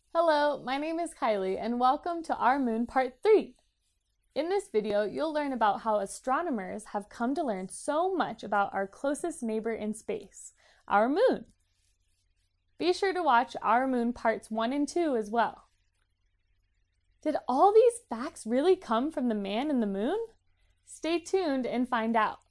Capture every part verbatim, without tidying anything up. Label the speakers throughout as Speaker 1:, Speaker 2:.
Speaker 1: Hello, my name is Kylie and welcome to Our Moon Part three. In this video, you'll learn about how astronomers have come to learn so much about our closest neighbor in space, our moon. Be sure to watch Our Moon Parts one and two as well. Did all these facts really come from the man in the moon? Stay tuned and find out.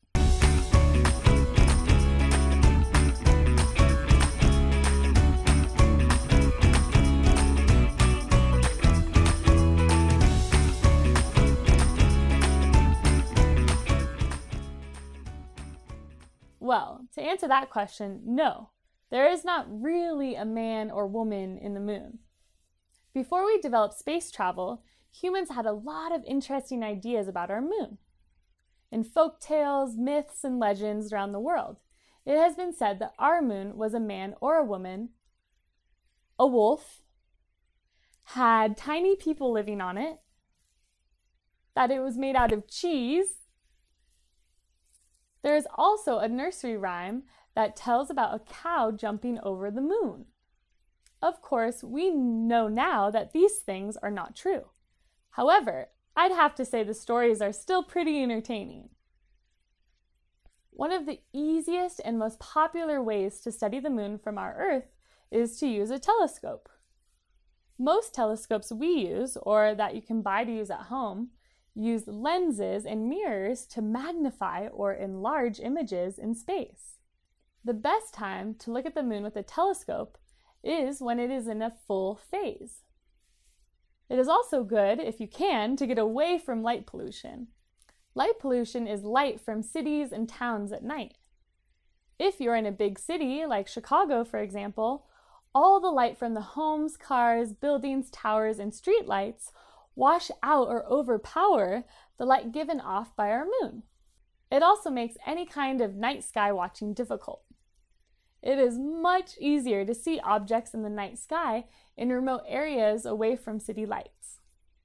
Speaker 1: Well, to answer that question, no, there is not really a man or woman in the moon. Before we developed space travel, humans had a lot of interesting ideas about our moon. In folk tales, myths, and legends around the world, it has been said that our moon was a man or a woman, a wolf, had tiny people living on it, that it was made out of cheese. There is also a nursery rhyme that tells about a cow jumping over the moon. Of course, we know now that these things are not true. However, I'd have to say the stories are still pretty entertaining. One of the easiest and most popular ways to study the moon from our Earth is to use a telescope. Most telescopes we use, or that you can buy to use at home, use lenses and mirrors to magnify or enlarge images in space. The best time to look at the moon with a telescope is when it is in a full phase. It is also good, if you can, to get away from light pollution. Light pollution is light from cities and towns at night. If you're in a big city, like Chicago, for example, all the light from the homes, cars, buildings, towers, and street lights wash out or overpower the light given off by our moon. It also makes any kind of night sky watching difficult. It is much easier to see objects in the night sky in remote areas away from city lights.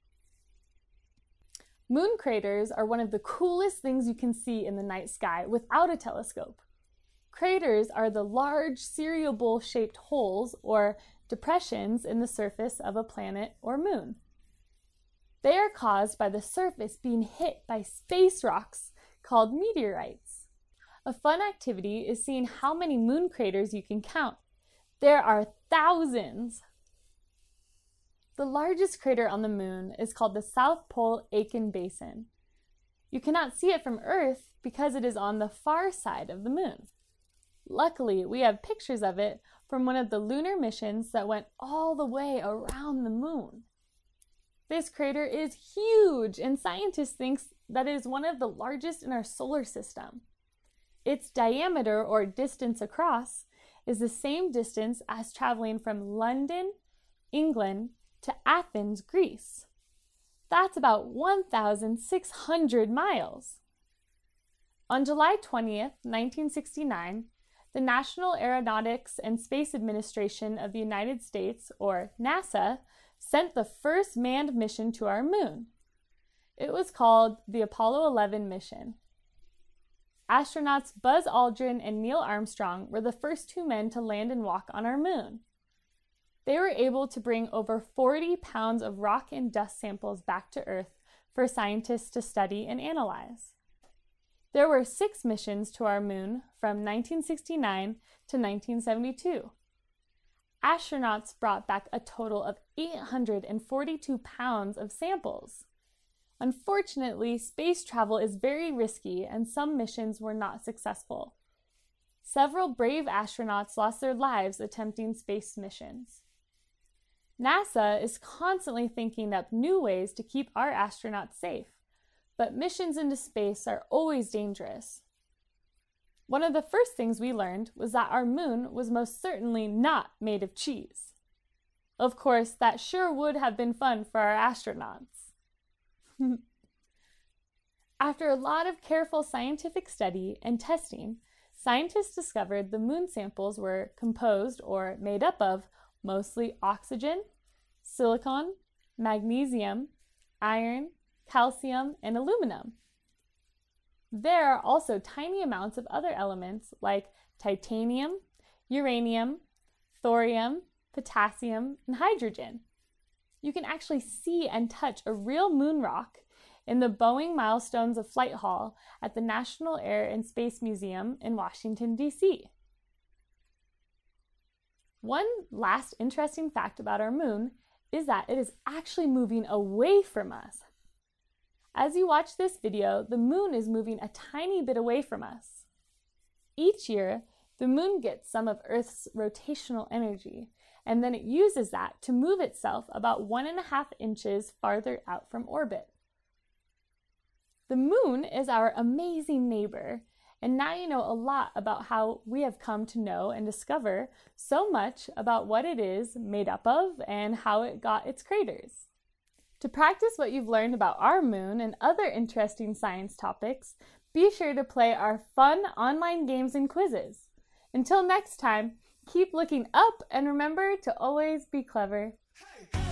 Speaker 1: Moon craters are one of the coolest things you can see in the night sky without a telescope. Craters are the large cereal bowl-shaped holes or depressions in the surface of a planet or moon. They are caused by the surface being hit by space rocks called meteorites. A fun activity is seeing how many moon craters you can count. There are thousands. The largest crater on the moon is called the South Pole Aiken Basin. You cannot see it from Earth because it is on the far side of the moon. Luckily, we have pictures of it from one of the lunar missions that went all the way around the moon. This crater is huge, and scientists think that it is one of the largest in our solar system. Its diameter, or distance across, is the same distance as traveling from London, England, to Athens, Greece. That's about one thousand six hundred miles. On July twentieth, nineteen sixty-nine, the National Aeronautics and Space Administration of the United States, or NASA, sent the first manned mission to our moon. It was called the Apollo eleven mission. Astronauts Buzz Aldrin and Neil Armstrong were the first two men to land and walk on our moon. They were able to bring over forty pounds of rock and dust samples back to Earth for scientists to study and analyze. There were six missions to our moon from nineteen sixty-nine to nineteen seventy-two. Astronauts brought back a total of eight hundred forty-two pounds of samples. Unfortunately, space travel is very risky and some missions were not successful. Several brave astronauts lost their lives attempting space missions. NASA is constantly thinking up new ways to keep our astronauts safe, but missions into space are always dangerous. One of the first things we learned was that our moon was most certainly not made of cheese. Of course, that sure would have been fun for our astronauts. After a lot of careful scientific study and testing, scientists discovered the moon samples were composed or made up of mostly oxygen, silicon, magnesium, iron, calcium, and aluminum. There are also tiny amounts of other elements like titanium, uranium, thorium, potassium, and hydrogen. You can actually see and touch a real moon rock in the Boeing Milestones of Flight Hall at the National Air and Space Museum in Washington, D C One last interesting fact about our moon is that it is actually moving away from us. As you watch this video, the moon is moving a tiny bit away from us. Each year, the moon gets some of Earth's rotational energy, and then it uses that to move itself about one and a half inches farther out from orbit. The moon is our amazing neighbor, and now you know a lot about how we have come to know and discover so much about what it is made up of and how it got its craters. To practice what you've learned about our moon and other interesting science topics, be sure to play our fun online games and quizzes. Until next time, keep looking up and remember to always be clever.
Speaker 2: Hey.